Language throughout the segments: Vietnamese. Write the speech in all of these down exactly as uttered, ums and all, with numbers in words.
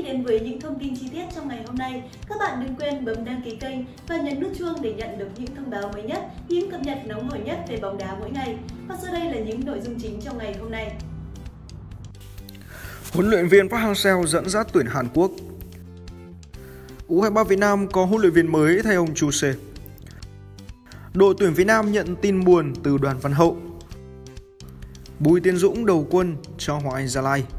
đến với những thông tin chi tiết trong ngày hôm nay, các bạn đừng quên bấm đăng ký kênh và nhấn nút chuông để nhận được những thông báo mới nhất, những cập nhật nóng hổi nhất về bóng đá mỗi ngày. Và sau đây là những nội dung chính trong ngày hôm nay. Huấn luyện viên Park Hang-seo dẫn dắt tuyển Hàn Quốc. U hai mươi ba Việt Nam có huấn luyện viên mới thay ông Chu Se. Đội tuyển Việt Nam nhận tin buồn từ Đoàn Văn Hậu. Bùi Tiến Dũng đầu quân cho Hoàng Anh Gia Lai.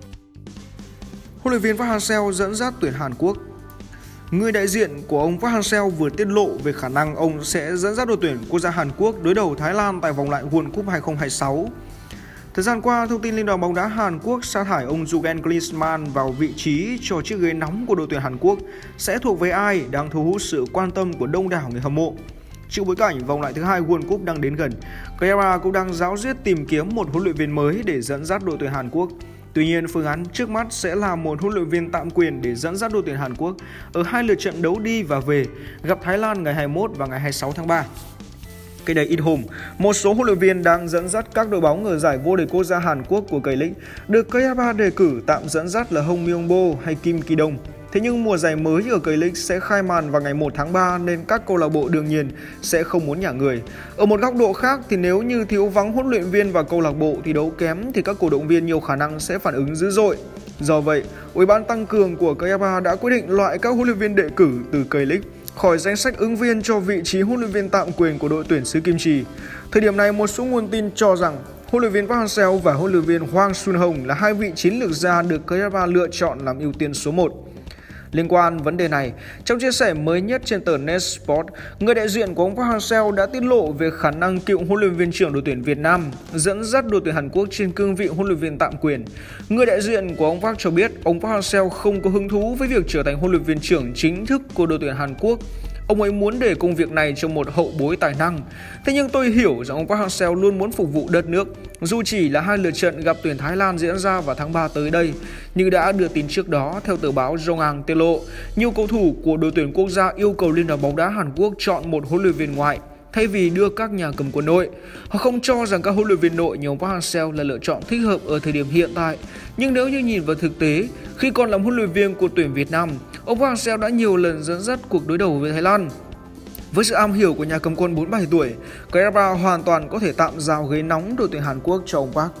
Huấn luyện viên Park Hang-seo dẫn dắt tuyển Hàn Quốc. Người đại diện của ông Park Hang-seo vừa tiết lộ về khả năng ông sẽ dẫn dắt đội tuyển quốc gia Hàn Quốc đối đầu Thái Lan tại vòng loại World Cup hai không hai sáu. Thời gian qua, thông tin Liên đoàn bóng đá Hàn Quốc sa thải ông Jurgen Klinsmann vào vị trí cho chiếc ghế nóng của đội tuyển Hàn Quốc sẽ thuộc về ai đang thu hút sự quan tâm của đông đảo người hâm mộ. Trước bối cảnh vòng loại thứ hai World Cup đang đến gần, ca e rờ cũng đang ráo riết tìm kiếm một huấn luyện viên mới để dẫn dắt đội tuyển Hàn Quốc. Tuy nhiên, phương án trước mắt sẽ là một huấn luyện viên tạm quyền để dẫn dắt đội tuyển Hàn Quốc ở hai lượt trận đấu đi và về, gặp Thái Lan ngày hai mươi mốt và ngày hai mươi sáu tháng ba. Cách đây ít hôm, một số huấn luyện viên đang dẫn dắt các đội bóng ở giải vô địch quốc gia Hàn Quốc của K-League được ca e rờ đề cử tạm dẫn dắt là Hong Myung-bo hay Kim Ki-dong. Thế nhưng mùa giải mới ở K-League sẽ khai màn vào ngày một tháng ba nên các câu lạc bộ đương nhiên sẽ không muốn nhả người. Ở một góc độ khác thì nếu như thiếu vắng huấn luyện viên và câu lạc bộ thì đấu kém thì các cổ động viên nhiều khả năng sẽ phản ứng dữ dội. Do vậy, Ủy ban tăng cường của ca e rờ đã quyết định loại các huấn luyện viên đệ cử từ K-League khỏi danh sách ứng viên cho vị trí huấn luyện viên tạm quyền của đội tuyển xứ Kim Chi. Thời điểm này, một số nguồn tin cho rằng huấn luyện viên Park Hang-seo và huấn luyện viên Hwang Sun-hong là hai vị chiến lược gia được ca e rờ lựa chọn làm ưu tiên số một. Liên quan vấn đề này, trong chia sẻ mới nhất trên tờ Netsport, người đại diện của ông Park Hang-seo đã tiết lộ về khả năng cựu huấn luyện viên trưởng đội tuyển Việt Nam dẫn dắt đội tuyển Hàn Quốc trên cương vị huấn luyện viên tạm quyền. Người đại diện của ông Park cho biết ông Park Hang-seo không có hứng thú với việc trở thành huấn luyện viên trưởng chính thức của đội tuyển Hàn Quốc. Ông ấy muốn để công việc này cho một hậu bối tài năng. Thế nhưng tôi hiểu rằng ông Park Hang-seo luôn muốn phục vụ đất nước, dù chỉ là hai lượt trận gặp tuyển Thái Lan diễn ra vào tháng ba tới đây. Như đã đưa tin trước đó, theo tờ báo Jongang tiết lộ, nhiều cầu thủ của đội tuyển quốc gia yêu cầu Liên đoàn bóng đá Hàn Quốc chọn một huấn luyện viên ngoại thay vì đưa các nhà cầm quân nội. Họ không cho rằng các huấn luyện viên nội như ông Park Hang-seo là lựa chọn thích hợp ở thời điểm hiện tại. Nhưng nếu như nhìn vào thực tế, khi còn làm huấn luyện viên của tuyển Việt Nam, ông Park Hang-seo đã nhiều lần dẫn dắt cuộc đối đầu với Thái Lan. Với sự am hiểu của nhà cầm quân bốn mươi bảy tuổi, ca e rờ hoàn toàn có thể tạm giao ghế nóng đội tuyển Hàn Quốc cho ông Park.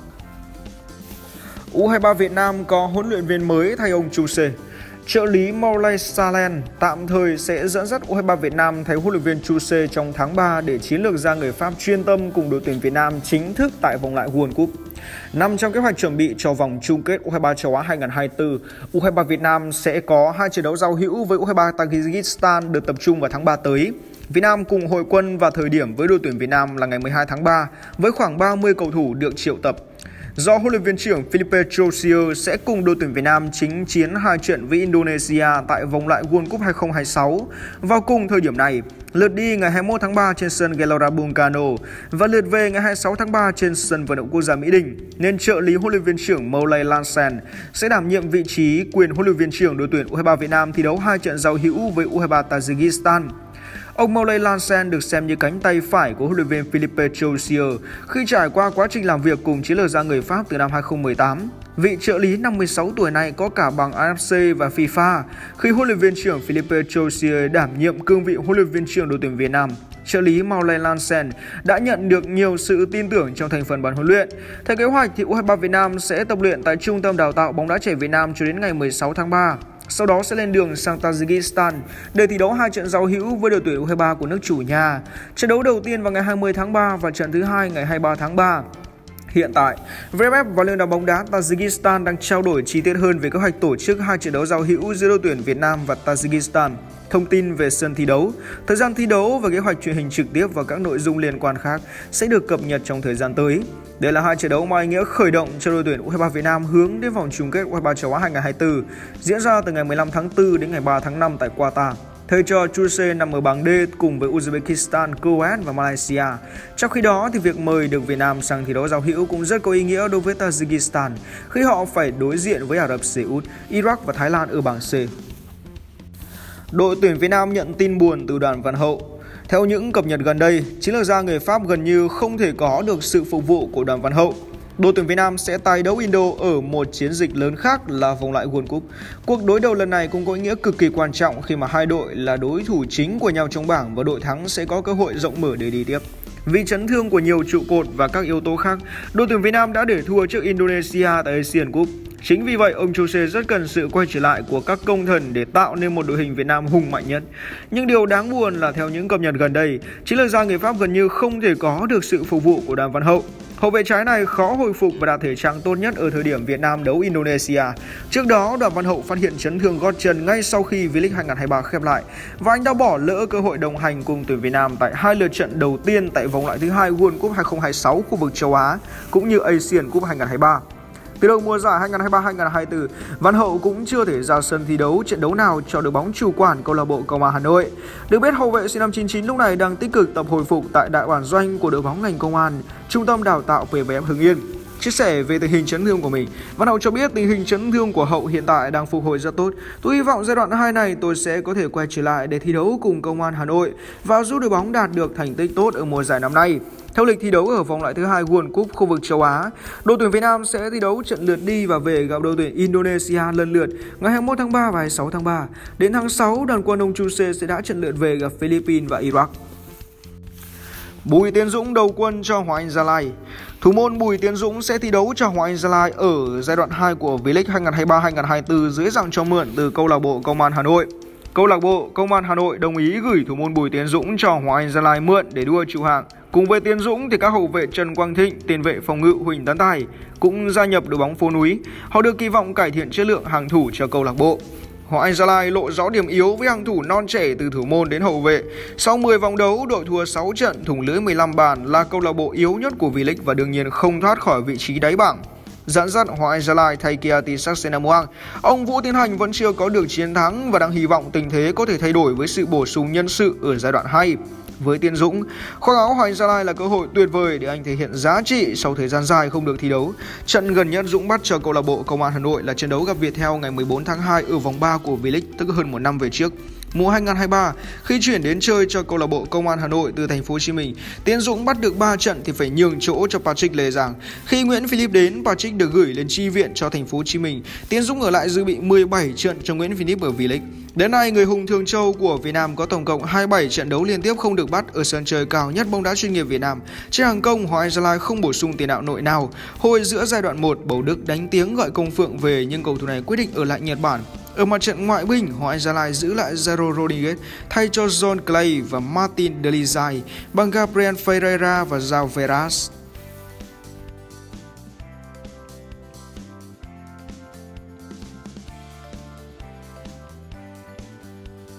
U hai mươi ba Việt Nam có huấn luyện viên mới thay ông Chu Se. Trợ lý Maulay Salen tạm thời sẽ dẫn dắt U hai mươi ba Việt Nam thay huấn luyện viên Chu Se trong tháng ba để chiến lược gia người Pháp chuyên tâm cùng đội tuyển Việt Nam chính thức tại vòng loại World Cup. Nằm trong kế hoạch chuẩn bị cho vòng chung kết U hai mươi ba châu Á hai không hai tư, U hai mươi ba Việt Nam sẽ có hai trận đấu giao hữu với U hai mươi ba Tajikistan được tập trung vào tháng ba tới. Việt Nam cùng hội quân vào thời điểm với đội tuyển Việt Nam là ngày mười hai tháng ba với khoảng ba mươi cầu thủ được triệu tập. Do huấn luyện viên trưởng Philippe Josier sẽ cùng đội tuyển Việt Nam chính chiến hai trận với Indonesia tại vòng loại World Cup hai không hai sáu. Vào cùng thời điểm này, lượt đi ngày hai mươi mốt tháng ba trên sân Gelora Bung Karno và lượt về ngày hai mươi sáu tháng ba trên sân vận động quốc gia Mỹ Đình, nên trợ lý huấn luyện viên trưởng Maulay Lansen sẽ đảm nhiệm vị trí quyền huấn luyện viên trưởng đội tuyển U hai mươi ba Việt Nam thi đấu hai trận giao hữu với U hai mươi ba Tajikistan. Ông Maulay Lansen được xem như cánh tay phải của huấn luyện viên Philippe Josier khi trải qua quá trình làm việc cùng chiến lược gia người Pháp từ năm hai không một tám. Vị trợ lý năm mươi sáu tuổi này có cả bằng a ép xê và FIFA khi huấn luyện viên trưởng Philippe Josier đảm nhiệm cương vị huấn luyện viên trưởng đội tuyển Việt Nam. Trợ lý Maulay Lansen đã nhận được nhiều sự tin tưởng trong thành phần ban huấn luyện. Theo kế hoạch thì U hai mươi ba Việt Nam sẽ tập luyện tại Trung tâm Đào tạo bóng đá trẻ Việt Nam cho đến ngày mười sáu tháng ba. Sau đó sẽ lên đường sang Tajikistan để thi đấu hai trận giao hữu với đội tuyển U hai mươi ba của nước chủ nhà. Trận đấu đầu tiên vào ngày hai mươi tháng ba và trận thứ hai ngày hai mươi ba tháng ba. Hiện tại, vê ép ép và Liên đoàn bóng đá Tajikistan đang trao đổi chi tiết hơn về kế hoạch tổ chức hai trận đấu giao hữu giữa đội tuyển Việt Nam và Tajikistan. Thông tin về sân thi đấu, thời gian thi đấu và kế hoạch truyền hình trực tiếp và các nội dung liên quan khác sẽ được cập nhật trong thời gian tới. Đây là hai trận đấu mang ý nghĩa khởi động cho đội tuyển U hai mươi ba Việt Nam hướng đến vòng chung kết U hai mươi ba châu Á hai không hai tư diễn ra từ ngày mười lăm tháng tư đến ngày ba tháng năm tại Qatar. Thầy trò Chu Se nằm ở bảng D cùng với Uzbekistan, Kuwait và Malaysia. Trong khi đó, thì việc mời được Việt Nam sang thi đấu giao hữu cũng rất có ý nghĩa đối với Tajikistan khi họ phải đối diện với Ả Rập Xê Út, Iraq và Thái Lan ở bảng C. Đội tuyển Việt Nam nhận tin buồn từ Đoàn Văn Hậu. Theo những cập nhật gần đây, chiến lược gia người Pháp gần như không thể có được sự phục vụ của Đoàn Văn Hậu. Đội tuyển Việt Nam sẽ tái đấu Indo ở một chiến dịch lớn khác là vòng loại World Cup. Cuộc đối đầu lần này cũng có ý nghĩa cực kỳ quan trọng khi mà hai đội là đối thủ chính của nhau trong bảng và đội thắng sẽ có cơ hội rộng mở để đi tiếp. Vì chấn thương của nhiều trụ cột và các yếu tố khác, đội tuyển Việt Nam đã để thua trước Indonesia tại Asian Cup. Chính vì vậy, ông Chuse rất cần sự quay trở lại của các công thần để tạo nên một đội hình Việt Nam hùng mạnh nhất. Nhưng điều đáng buồn là theo những cập nhật gần đây, chiến lược gia người Pháp gần như không thể có được sự phục vụ của Đoàn Văn Hậu. Hậu vệ trái này khó hồi phục và đạt thể trạng tốt nhất ở thời điểm Việt Nam đấu Indonesia. Trước đó, Đoàn Văn Hậu phát hiện chấn thương gót chân ngay sau khi V-League hai không hai ba khép lại và anh đã bỏ lỡ cơ hội đồng hành cùng tuyển Việt Nam tại hai lượt trận đầu tiên tại vòng loại thứ hai World Cup hai không hai sáu khu vực châu Á cũng như Asian Cup hai không hai ba. Từ đầu mùa giải hai không hai ba hai không hai tư, Văn Hậu cũng chưa thể ra sân thi đấu trận đấu nào cho đội bóng chủ quản câu lạc bộ Công an Hà Nội. Được biết, hậu vệ sinh năm chín chín lúc này đang tích cực tập hồi phục tại đại bản doanh của đội bóng ngành công an, trung tâm đào tạo pê vê ép Hưng Yên. Chia sẻ về tình hình chấn thương của mình, Văn Hậu cho biết tình hình chấn thương của Hậu hiện tại đang phục hồi rất tốt. Tôi hy vọng giai đoạn hai này tôi sẽ có thể quay trở lại để thi đấu cùng Công an Hà Nội và giúp đội bóng đạt được thành tích tốt ở mùa giải năm nay. Theo lịch thi đấu ở vòng loại thứ hai World Cup khu vực châu Á, đội tuyển Việt Nam sẽ thi đấu trận lượt đi và về gặp đội tuyển Indonesia lần lượt ngày hai mươi mốt tháng ba và hai mươi sáu tháng ba. Đến tháng sáu, đoàn quân ông Chuse sẽ đã trận lượt về gặp Philippines và Iraq. Bùi Tiến Dũng đầu quân cho Hoàng Anh Gia Lai. Thủ môn Bùi Tiến Dũng sẽ thi đấu cho Hoàng Anh Gia Lai ở giai đoạn hai của V-League hai không hai ba hai không hai tư dưới dạng cho mượn từ câu lạc bộ Công an Hà Nội. Câu lạc bộ Công an Hà Nội đồng ý gửi thủ môn Bùi Tiến Dũng cho Hoàng Anh Gia Lai mượn để đua trụ hạng. Cùng với Tiến Dũng thì các hậu vệ Trần Quang Thịnh, tiền vệ phòng ngự Huỳnh Tấn Tài cũng gia nhập đội bóng phố núi. Họ được kỳ vọng cải thiện chất lượng hàng thủ cho câu lạc bộ. Hoàng Anh Gia Lai lộ rõ điểm yếu với hàng thủ non trẻ từ thủ môn đến hậu vệ. Sau mười vòng đấu, đội thua sáu trận, thủng lưới mười lăm bàn, là câu lạc bộ yếu nhất của V-League và đương nhiên không thoát khỏi vị trí đáy bảng. Dẫn dắt Hoàng Anh Gia Lai thay Kiati Saxenamuang, ông Vũ Tiến Hành vẫn chưa có được chiến thắng và đang hy vọng tình thế có thể thay đổi với sự bổ sung nhân sự ở giai đoạn hai. Với Tiến Dũng, khoác áo Hoàng Anh Gia Lai là cơ hội tuyệt vời để anh thể hiện giá trị sau thời gian dài không được thi đấu. Trận gần nhất Dũng bắt cho câu lạc bộ Công an Hà Nội là trận đấu gặp Viettel ngày mười bốn tháng hai ở vòng ba của V-League, tức hơn một năm về trước. Mùa hai không hai ba, khi chuyển đến chơi cho câu lạc bộ Công an Hà Nội từ thành phố Hồ Chí Minh, Tiến Dũng bắt được ba trận thì phải nhường chỗ cho Patrick Lê Giang. Khi Nguyễn Philip đến, Patrick được gửi lên chi viện cho thành phố Hồ Chí Minh. Tiến Dũng ở lại dự bị mười bảy trận cho Nguyễn Philip ở V-League. Đến nay, người hùng Thường Châu của Việt Nam có tổng cộng hai mươi bảy trận đấu liên tiếp không được bắt ở sân chơi cao nhất bóng đá chuyên nghiệp Việt Nam. Trên hàng công, Hoàng Anh Gia Lai không bổ sung tiền đạo nội nào. Hồi giữa giai đoạn một, Bầu Đức đánh tiếng gọi Công Phượng về nhưng cầu thủ này quyết định ở lại Nhật Bản. Ở mặt trận ngoại binh, Hoàng Anh Gia Lai giữ lại Jairo Rodriguez thay cho John Clay và Martin Delizai bằng Gabriel Ferreira và João Veras.